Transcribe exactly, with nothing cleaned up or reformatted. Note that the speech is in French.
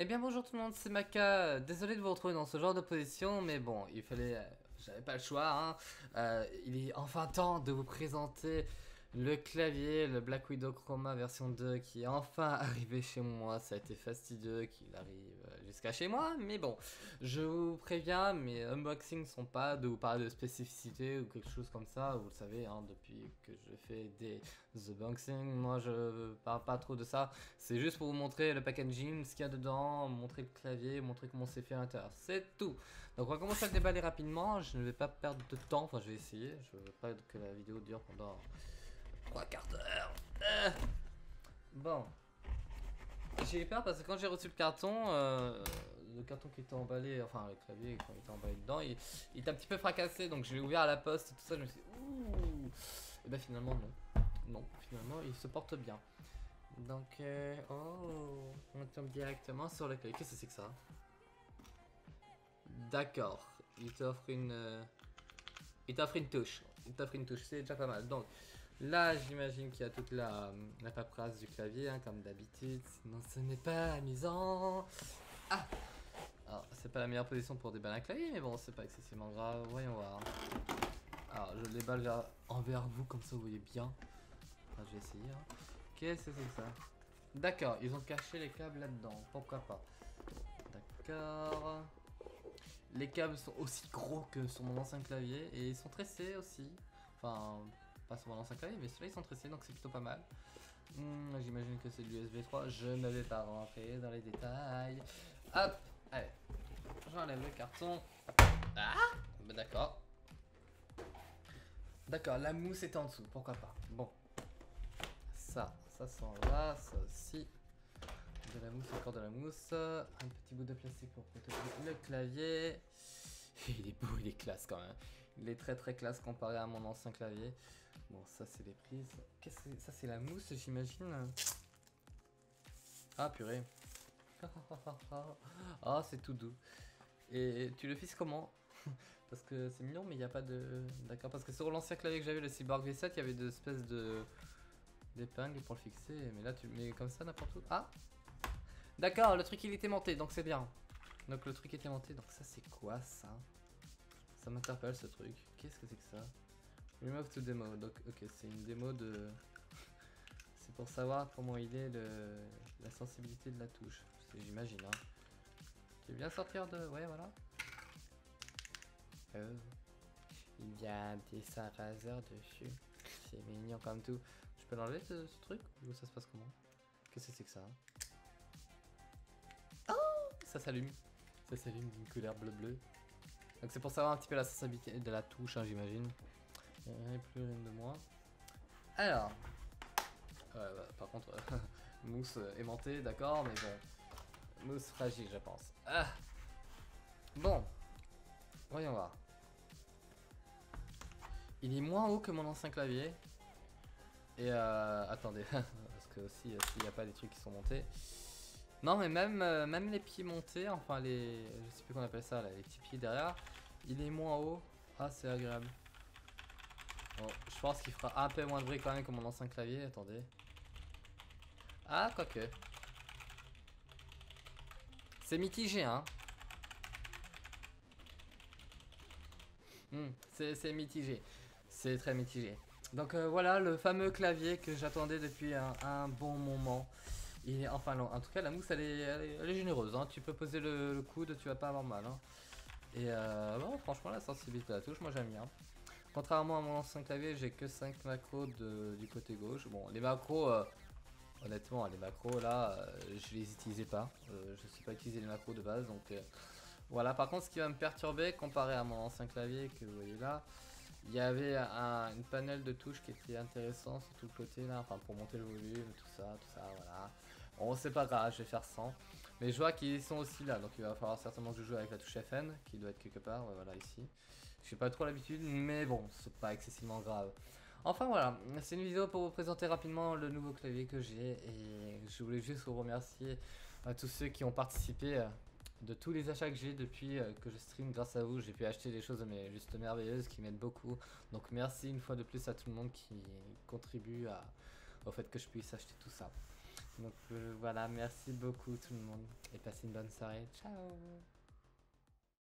Eh bien bonjour tout le monde, c'est Maka. Désolé de vous retrouver dans ce genre de position, mais bon, il fallait... euh, J'avais pas le choix, hein. Euh, il est enfin temps de vous présenter le clavier, le Black Widow Chroma version deux qui est enfin arrivé chez moi. Ça a été fastidieux qu'il arrive jusqu'à chez moi, mais bon, je vous préviens, mes unboxings sont pas de vous parler de spécificité ou quelque chose comme ça. Vous le savez, hein, depuis que je fais des unboxings, moi je parle pas trop de ça. C'est juste pour vous montrer le packaging, ce qu'il y a dedans, montrer le clavier, montrer comment c'est fait à l'intérieur. C'est tout. Donc on va commencer à le déballer rapidement. Je ne vais pas perdre de temps. Enfin, je vais essayer. Je veux pas que la vidéo dure pendant trois quarts d'heure. Euh. Bon. J'ai eu peur parce que quand j'ai reçu le carton, euh, le carton qui était emballé, enfin le clavier quand il était emballé dedans, il, il était un petit peu fracassé. Donc je l'ai ouvert à la poste et tout ça. Je me suis dit, ouh. Et ben finalement, non. Non, finalement, il se porte bien. Donc, euh, oh, on tombe directement sur le clavier. Qu'est-ce que c'est que ça? D'accord, il t'offre une, euh, il t'offre une touche. Il t'offre une touche, c'est déjà pas mal. Donc, là, j'imagine qu'il y a toute la, la paperasse du clavier, hein, comme d'habitude. Sinon, ce n'est pas amusant. Ah, alors, c'est pas la meilleure position pour déballer un clavier, mais bon, c'est pas excessivement grave. Voyons voir. Alors, je le déballe vers, envers vous, comme ça, vous voyez bien. Enfin, je vais essayer. Hein. Qu'est-ce que c'est que ça? D'accord, ils ont caché les câbles là-dedans, pourquoi pas. D'accord. Les câbles sont aussi gros que sur mon ancien clavier et ils sont tressés aussi. Enfin, pas sur mon ancien clavier, mais ceux-là ils sont tressés donc c'est plutôt pas mal. Hmm, J'imagine que c'est de l'U S B trois, je ne vais pas rentrer dans les détails. Hop, allez, j'enlève le carton. Ah, bah d'accord. D'accord, la mousse est en dessous, pourquoi pas. Bon, ça, ça s'en va, ça aussi. De la mousse, encore de la mousse. Un petit bout de plastique pour protéger le clavier. Il est beau, il est classe quand même. Il est très très classe comparé à mon ancien clavier. Bon, ça c'est les prises. Qu'est-ce que c'est? Ça c'est la mousse, j'imagine. Ah purée. Ah, c'est tout doux. Et tu le fixes comment? Parce que c'est mignon, mais il n'y a pas de... D'accord, parce que sur l'ancien clavier que j'avais, le Cyborg V sept, il y avait des espèces de... d'épingles pour le fixer. Mais là, tu le mets comme ça n'importe où. Ah! D'accord, le truc il était monté, donc c'est bien. Donc le truc était monté, donc ça c'est quoi ça? Ça m'interpelle ce truc. Qu'est-ce que c'est que ça? Remove to demo, donc ok c'est une démo de... C'est pour savoir comment il est le... la sensibilité de la touche. J'imagine hein. Tu veux bien sortir de... Ouais voilà. Euh... Il y a des dessin Razer dessus. C'est mignon comme tout. Je peux l'enlever ce, ce truc? Ou ça se passe comment? Qu'est-ce que c'est que ça? Ça s'allume. Ça s'allume d'une couleur bleu-bleu. Donc c'est pour savoir un petit peu la sensibilité de la touche, hein, j'imagine. Il n'y a plus rien de moins. Alors. Ouais, bah, par contre, euh, mousse euh, aimantée, d'accord, mais bon. Mousse fragile, je pense. Ah. Bon. Voyons voir. Il est moins haut que mon ancien clavier. Et euh, attendez, parce que aussi, euh, s'il n'y a pas des trucs qui sont montés. Non mais même, euh, même les pieds montés, enfin les... Je sais plus qu'on appelle ça là, les petits pieds derrière. Il est moins haut. Ah c'est agréable. Bon, je pense qu'il fera un peu moins de bruit quand même que mon ancien clavier, attendez. Ah quoique. C'est mitigé hein. Hmm, c'est mitigé. C'est très mitigé. Donc euh, voilà le fameux clavier que j'attendais depuis un, un bon moment. Il est enfin long. En tout cas la mousse elle est, elle est, elle est généreuse hein. Tu peux poser le, le coude, tu vas pas avoir mal hein. Et euh, bon franchement la sensibilité à la touche moi j'aime bien. Contrairement à mon ancien clavier j'ai que cinq macros de, du côté gauche. Bon les macros euh, honnêtement les macros là euh, je les utilisais pas. Euh, je sais pas utiliser les macros de base donc euh, voilà. Par contre ce qui va me perturber comparé à mon ancien clavier que vous voyez là, il y avait un, une panel de touches qui était intéressant sur tout le côté là, enfin pour monter le volume, tout ça, tout ça, voilà. Bon c'est pas grave, je vais faire sans. Mais je vois qu'ils sont aussi là, donc il va falloir certainement que je joue avec la touche F N, qui doit être quelque part, ouais, voilà ici. J'ai pas trop l'habitude, mais bon, c'est pas excessivement grave. Enfin voilà, c'est une vidéo pour vous présenter rapidement le nouveau clavier que j'ai, et je voulais juste vous remercier à tous ceux qui ont participé de tous les achats que j'ai depuis euh, que je stream. Grâce à vous j'ai pu acheter des choses mais juste merveilleuses qui m'aident beaucoup, donc merci une fois de plus à tout le monde qui contribue à, au fait que je puisse acheter tout ça. Donc euh, voilà, merci beaucoup tout le monde et passez une bonne soirée. Ciao.